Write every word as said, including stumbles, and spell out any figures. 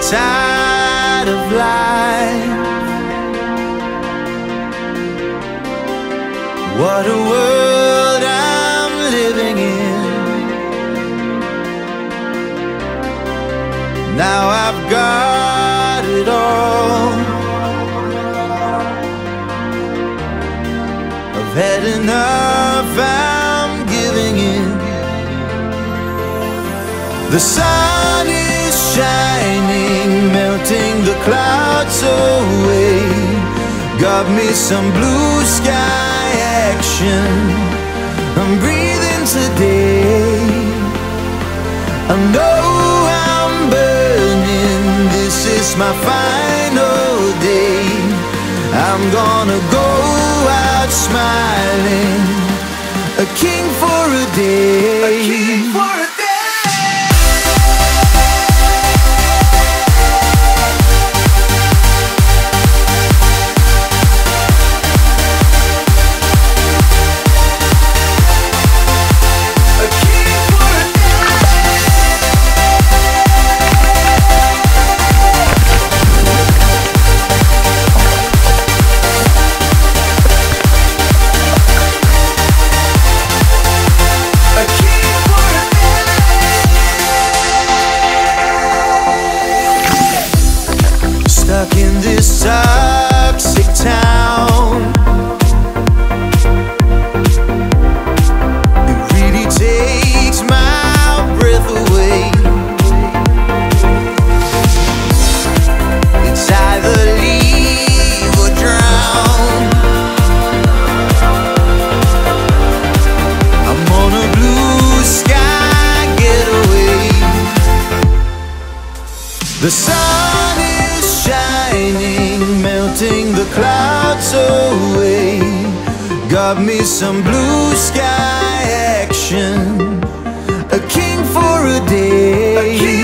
tide of life. What a world I'm living in. Now I've got it all. I've had enough, I'm giving in. The sun is shining, melting the clouds away. Got me some blue sky action. I'm breathing today. I know I'm burning. This is my final day. I'm gonna go out smiling, a king for a day. A king for a day. Stuck in this toxic town, it really takes my breath away. It's either leave or drown. I'm on a blue sky getaway. The sun is shining, melting the clouds away. Got me some blue sky action, a king for a day.